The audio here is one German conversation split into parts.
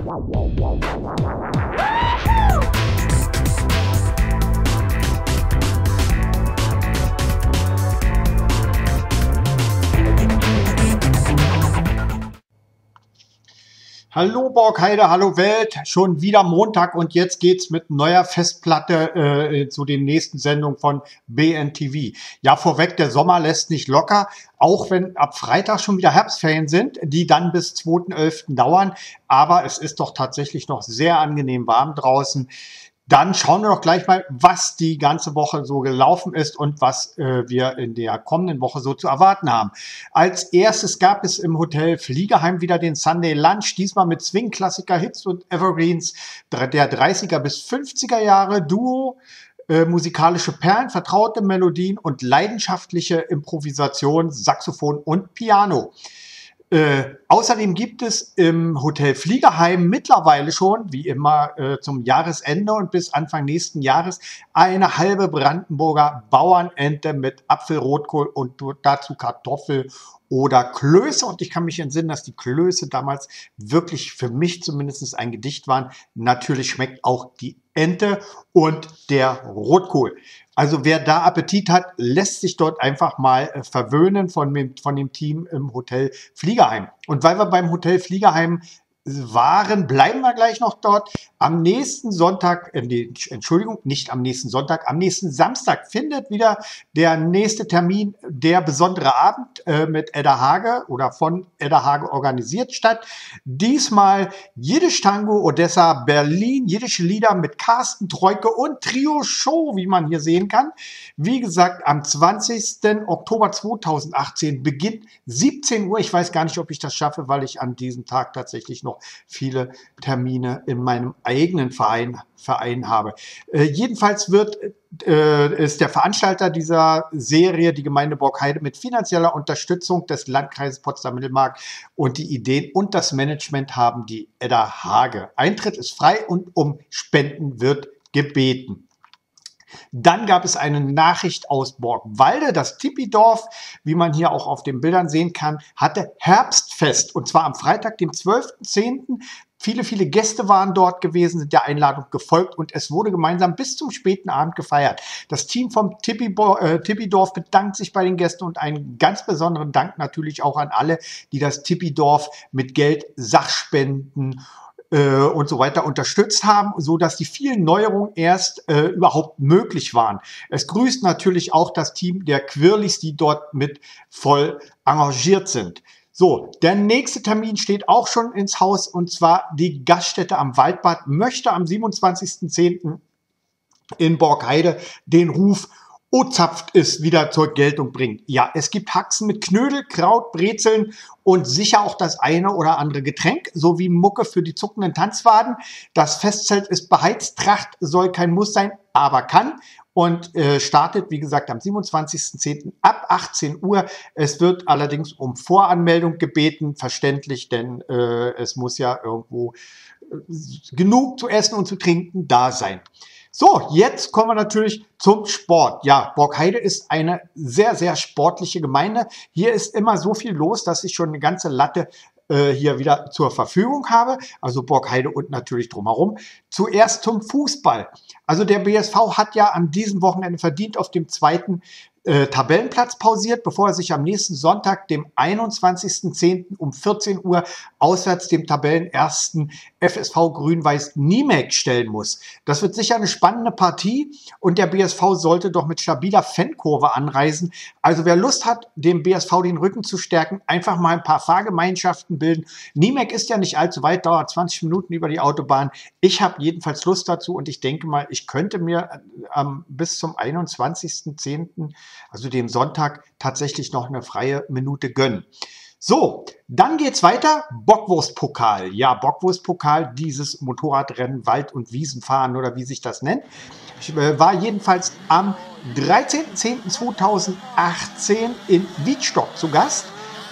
Hallo Borgheide, hallo Welt, schon wieder Montag und jetzt geht's mit neuer Festplatte zu den nächsten Sendungen von BNTV. Ja, vorweg, der Sommer lässt nicht locker, auch wenn ab Freitag schon wieder Herbstferien sind, die dann bis 2.11. dauern, aber es ist doch tatsächlich noch sehr angenehm warm draußen. Dann schauen wir doch gleich mal, was die ganze Woche so gelaufen ist und was wir in der kommenden Woche so zu erwarten haben. Als erstes gab es im Hotel Fliegerheim wieder den Sunday Lunch, diesmal mit Swing-Klassiker, Hits und Evergreens der 30er bis 50er Jahre, Duo, musikalische Perlen, vertraute Melodien und leidenschaftliche Improvisation, Saxophon und Piano. Außerdem gibt es im Hotel Fliegerheim mittlerweile schon, wie immer zum Jahresende und bis Anfang nächsten Jahres, eine halbe Brandenburger Bauernente mit Apfelrotkohl und dazu Kartoffel oder Klöße. Und ich kann mich entsinnen, dass die Klöße damals wirklich für mich zumindest ein Gedicht waren. Natürlich schmeckt auch die Ente und der Rotkohl. Also wer da Appetit hat, lässt sich dort einfach mal verwöhnen von dem Team im Hotel Fliegerheim. Und weil wir beim Hotel Fliegerheim waren, bleiben wir gleich noch dort. Am nächsten Sonntag, Entschuldigung, nicht am nächsten Sonntag, am nächsten Samstag findet wieder der nächste Termin, der besondere Abend mit Edda Hage oder von Edda Hage organisiert statt. Diesmal Jiddisch Tango, Odessa, Berlin, jiddische Lieder mit Carsten Troike und Trio Show, wie man hier sehen kann. Wie gesagt, am 20. Oktober 2018 beginnt 17 Uhr. Ich weiß gar nicht, ob ich das schaffe, weil ich an diesem Tag tatsächlich noch viele Termine in meinem eigenen Verein habe. Jedenfalls ist der Veranstalter dieser Serie die Gemeinde Borgheide mit finanzieller Unterstützung des Landkreises Potsdam-Mittelmark und die Ideen und das Management haben die Edda Hage. Eintritt ist frei und um Spenden wird gebeten. Dann gab es eine Nachricht aus Borgwalde. Das Tipidorf, wie man hier auch auf den Bildern sehen kann, hatte Herbstfest. Und zwar am Freitag, dem 12.10. Viele, viele Gäste waren dort gewesen, sind der Einladung gefolgt und es wurde gemeinsam bis zum späten Abend gefeiert. Das Team vom Tipidorf bedankt sich bei den Gästen und einen ganz besonderen Dank natürlich auch an alle, die das Tipidorf mit Geld, Sachspenden und so weiter unterstützt haben, so dass die vielen Neuerungen erst überhaupt möglich waren. Es grüßt natürlich auch das Team der Quirlis, die dort mit voll engagiert sind. So, der nächste Termin steht auch schon ins Haus und zwar die Gaststätte am Waldbad möchte am 27.10. in Borgheide den Ruf O-Zapft ist wieder zur Geltung bringen. Ja, es gibt Haxen mit Knödel, Kraut, Brezeln und sicher auch das eine oder andere Getränk, sowie Mucke für die zuckenden Tanzwaden. Das Festzelt ist beheizt, Tracht soll kein Muss sein, aber kann. Und startet, wie gesagt, am 27.10. ab 18 Uhr. Es wird allerdings um Voranmeldung gebeten, verständlich, denn es muss ja irgendwo genug zu essen und zu trinken da sein. So, jetzt kommen wir natürlich zum Sport. Ja, Borgheide ist eine sehr, sehr sportliche Gemeinde. Hier ist immer so viel los, dass ich schon eine ganze Latte hier wieder zur Verfügung habe. Also Borgheide und natürlich drumherum. Zuerst zum Fußball. Also der BSV hat ja an diesem Wochenende verdient auf dem zweiten Tabellenplatz pausiert, bevor er sich am nächsten Sonntag, dem 21.10. um 14 Uhr auswärts dem Tabellenersten FSV Grün-Weiß Niemek stellen muss. Das wird sicher eine spannende Partie und der BSV sollte doch mit stabiler Fankurve anreisen. Also wer Lust hat, dem BSV den Rücken zu stärken, einfach mal ein paar Fahrgemeinschaften bilden. Niemek ist ja nicht allzu weit, dauert 20 Minuten über die Autobahn. Ich habe jedenfalls Lust dazu und ich denke mal, ich könnte mir bis zum 21.10., also dem Sonntag, tatsächlich noch eine freie Minute gönnen. So, dann geht's weiter. Bockwurstpokal. Ja, Bockwurstpokal, dieses Motorradrennen, Wald- und Wiesenfahren oder wie sich das nennt. Ich war jedenfalls am 13.10.2018 in Wiedstock zu Gast.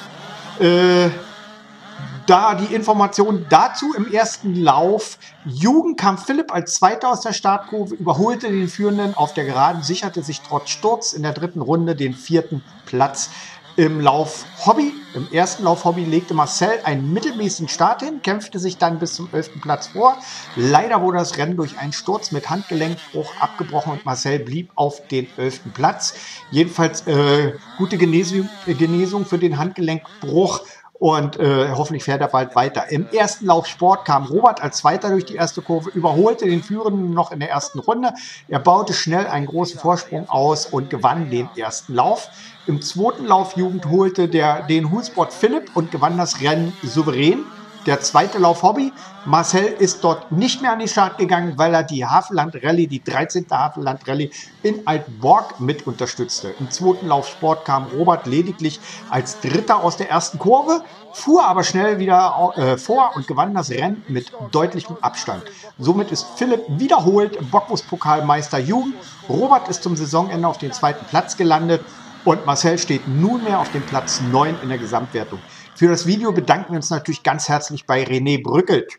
Da die Information dazu im ersten Lauf. Jugendkampf Philipp als Zweiter aus der Startkurve überholte den Führenden auf der Geraden, sicherte sich trotz Sturz in der dritten Runde den 4. Platz. Im Lauf Hobby, im ersten Lauf Hobby legte Marcel einen mittelmäßigen Start hin, kämpfte sich dann bis zum 11. Platz vor. Leider wurde das Rennen durch einen Sturz mit Handgelenkbruch abgebrochen und Marcel blieb auf den 11. Platz. Jedenfalls gute Genesung für den Handgelenkbruch. Und hoffentlich fährt er bald weiter. Im ersten Lauf Sport kam Robert als Zweiter durch die erste Kurve, überholte den Führenden noch in der ersten Runde. Er baute schnell einen großen Vorsprung aus und gewann den ersten Lauf. Im zweiten Lauf Jugend holte den Husbot Philipp und gewann das Rennen souverän. Der zweite Lauf Hobby. Marcel ist dort nicht mehr an den Start gegangen, weil er die Havelland Rallye, die 13. Havelland Rallye in Altborg mit unterstützte. Im zweiten Lauf Sport kam Robert lediglich als Dritter aus der ersten Kurve, fuhr aber schnell wieder vor und gewann das Rennen mit deutlichem Abstand. Somit ist Philipp wiederholt Bockwurstpokalmeister Jugend. Robert ist zum Saisonende auf den zweiten Platz gelandet und Marcel steht nunmehr auf dem Platz 9 in der Gesamtwertung. Für das Video bedanken wir uns natürlich ganz herzlich bei René Brückelt.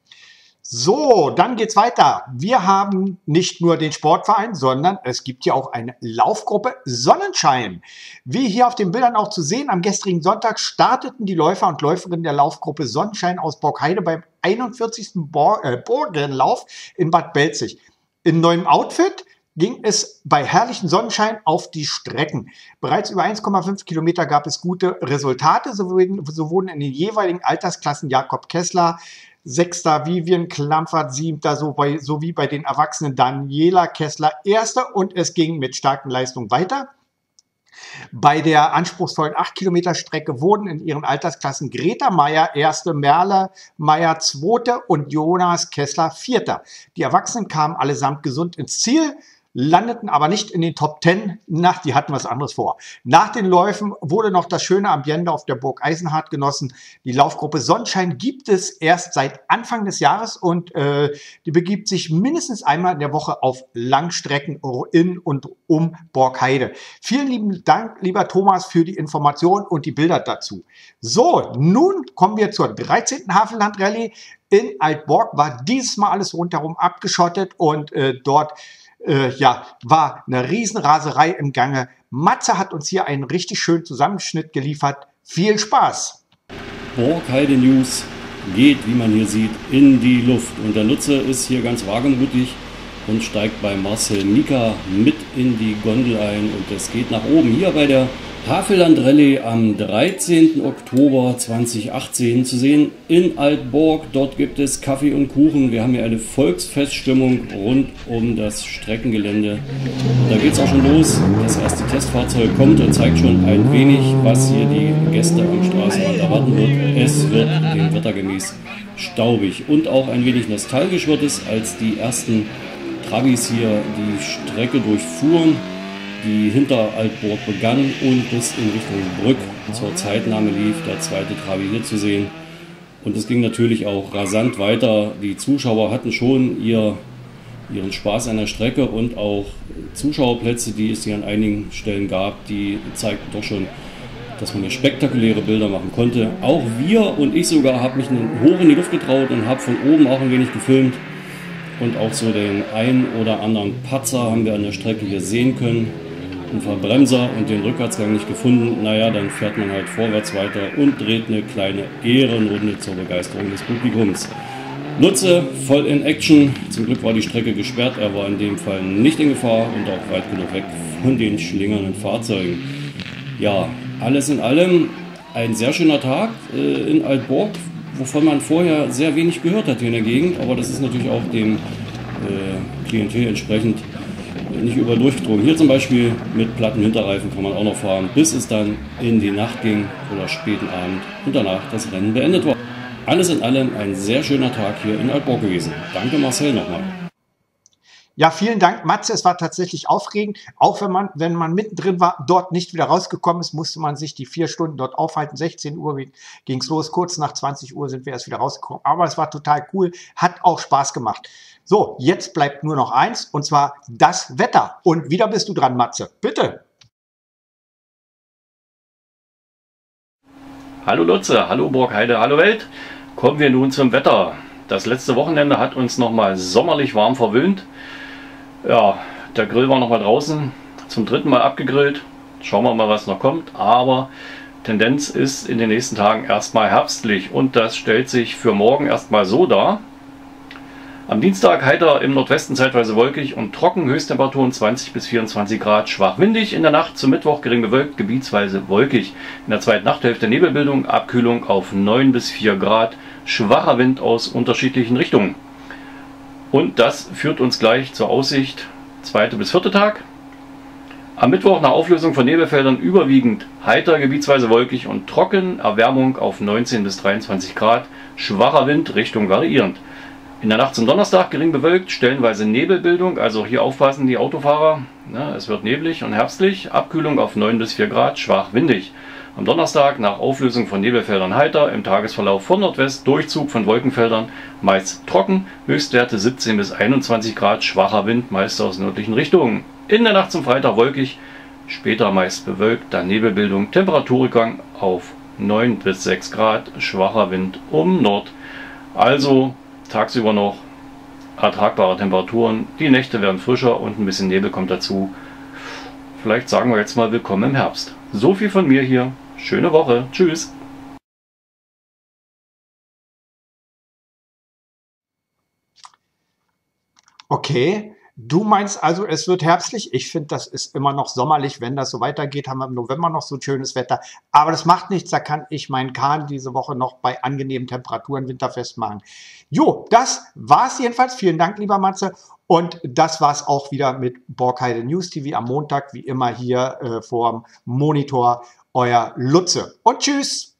So, dann geht's weiter. Wir haben nicht nur den Sportverein, sondern es gibt ja auch eine Laufgruppe Sonnenschein. Wie hier auf den Bildern auch zu sehen, am gestrigen Sonntag starteten die Läufer und Läuferinnen der Laufgruppe Sonnenschein aus Borgheide beim 41. Burgenlauf in Bad Belzig. In neuem Outfit ging es bei herrlichem Sonnenschein auf die Strecken. Bereits über 1,5 Kilometer gab es gute Resultate. So wurden in den jeweiligen Altersklassen Jakob Kessler, 6. Vivian Klampfert, 7. sowie bei den Erwachsenen Daniela Kessler 1. und es ging mit starken Leistungen weiter. Bei der anspruchsvollen 8 Kilometer Strecke wurden in ihren Altersklassen Greta Meyer 1., Merle Meyer 2. und Jonas Kessler 4. Die Erwachsenen kamen allesamt gesund ins Ziel, landeten aber nicht in den Top 10. Die hatten was anderes vor. Nach den Läufen wurde noch das schöne Ambiente auf der Burg Eisenhardt genossen. Die Laufgruppe Sonnenschein gibt es erst seit Anfang des Jahres und die begibt sich mindestens einmal in der Woche auf Langstrecken in und um Borgheide. Vielen lieben Dank, lieber Thomas, für die Information und die Bilder dazu. So, nun kommen wir zur 13. Havelland Rallye. In Altborg war dieses Mal alles rundherum abgeschottet und dort war eine Riesenraserei im Gange. Matze hat uns hier einen richtig schönen Zusammenschnitt geliefert. Viel Spaß! Borgheide News geht, wie man hier sieht, in die Luft. Und der Lutze ist hier ganz wagemutig und steigt bei Marcel Mika mit in die Gondel ein. Und es geht nach oben. Hier bei der Havelland Rallye am 13. Oktober 2018 zu sehen in Altborg. Dort gibt es Kaffee und Kuchen. Wir haben hier eine Volksfeststimmung rund um das Streckengelände. Und da geht es auch schon los. Das erste Testfahrzeug kommt und zeigt schon ein wenig, was hier die Gäste am Straßenrand erwarten wird. Es wird dem Wetter gemäß staubig und auch ein wenig nostalgisch wird es, als die ersten Trabis hier die Strecke durchfuhren, die hinter Altborg begann und bis in Richtung Brück zur Zeitnahme lief, der zweite Trabi hier zu sehen. Und es ging natürlich auch rasant weiter. Die Zuschauer hatten schon ihren Spaß an der Strecke und auch Zuschauerplätze, die es hier an einigen Stellen gab, die zeigten doch schon, dass man hier spektakuläre Bilder machen konnte. Auch wir und ich sogar habe mich hoch in die Luft getraut und habe von oben auch ein wenig gefilmt. Und auch so den einen oder anderen Patzer haben wir an der Strecke hier sehen können. Einen Verbremser und den Rückwärtsgang nicht gefunden. Naja, dann fährt man halt vorwärts weiter und dreht eine kleine Ehrenrunde zur Begeisterung des Publikums. Lutze voll in Action. Zum Glück war die Strecke gesperrt. Er war in dem Fall nicht in Gefahr und auch weit genug weg von den schlingernden Fahrzeugen. Ja, alles in allem ein sehr schöner Tag in Altborg, wovon man vorher sehr wenig gehört hat hier in der Gegend. Aber das ist natürlich auch dem Klientel entsprechend nicht überall durchgedrungen. Hier zum Beispiel mit platten Hinterreifen kann man auch noch fahren, bis es dann in die Nacht ging oder späten Abend und danach das Rennen beendet war. Alles in allem ein sehr schöner Tag hier in Altborg gewesen. Danke Marcel nochmal. Ja, vielen Dank, Matze. Es war tatsächlich aufregend. Auch wenn man mittendrin war, dort nicht wieder rausgekommen ist, musste man sich die 4 Stunden dort aufhalten. 16 Uhr ging es los. Kurz nach 20 Uhr sind wir erst wieder rausgekommen. Aber es war total cool. Hat auch Spaß gemacht. So, jetzt bleibt nur noch eins, und zwar das Wetter. Und wieder bist du dran, Matze. Bitte. Hallo Lutze, hallo Borgheide, hallo Welt. Kommen wir nun zum Wetter. Das letzte Wochenende hat uns nochmal sommerlich warm verwöhnt. Ja, der Grill war nochmal draußen, zum 3. Mal abgegrillt. Schauen wir mal, was noch kommt. Aber Tendenz ist in den nächsten Tagen erstmal herbstlich und das stellt sich für morgen erstmal so dar. Am Dienstag heiter im Nordwesten zeitweise wolkig und trocken, Höchsttemperaturen 20 bis 24 Grad, schwach windig. In der Nacht zum Mittwoch gering bewölkt, gebietsweise wolkig. In der zweiten Nachthälfte Nebelbildung, Abkühlung auf 9 bis 4 Grad, schwacher Wind aus unterschiedlichen Richtungen. Und das führt uns gleich zur Aussicht, 2. bis 4. Tag. Am Mittwoch nach Auflösung von Nebelfeldern überwiegend heiter, gebietsweise wolkig und trocken, Erwärmung auf 19 bis 23 Grad, schwacher Wind, Richtung variierend. In der Nacht zum Donnerstag gering bewölkt, stellenweise Nebelbildung, also hier aufpassen die Autofahrer, ja, es wird neblig und herbstlich, Abkühlung auf 9 bis 4 Grad, schwach windig. Am Donnerstag nach Auflösung von Nebelfeldern heiter, im Tagesverlauf von Nordwest, Durchzug von Wolkenfeldern, meist trocken, Höchstwerte 17 bis 21 Grad, schwacher Wind, meist aus nördlichen Richtungen. In der Nacht zum Freitag wolkig, später meist bewölkt, dann Nebelbildung, Temperaturrückgang auf 9 bis 6 Grad, schwacher Wind um Nord. Also tagsüber noch ertragbare Temperaturen, die Nächte werden frischer und ein bisschen Nebel kommt dazu. Vielleicht sagen wir jetzt mal willkommen im Herbst. So viel von mir hier. Schöne Woche. Tschüss. Okay, du meinst also, es wird herbstlich? Ich finde, das ist immer noch sommerlich. Wenn das so weitergeht, haben wir im November noch so schönes Wetter. Aber das macht nichts, da kann ich meinen Kahn diese Woche noch bei angenehmen Temperaturen winterfest machen. Jo, das war's jedenfalls. Vielen Dank, lieber Matze. Und das war's auch wieder mit Borgheide News TV am Montag, wie immer hier vorm Monitor. Euer Lutze. Und tschüss!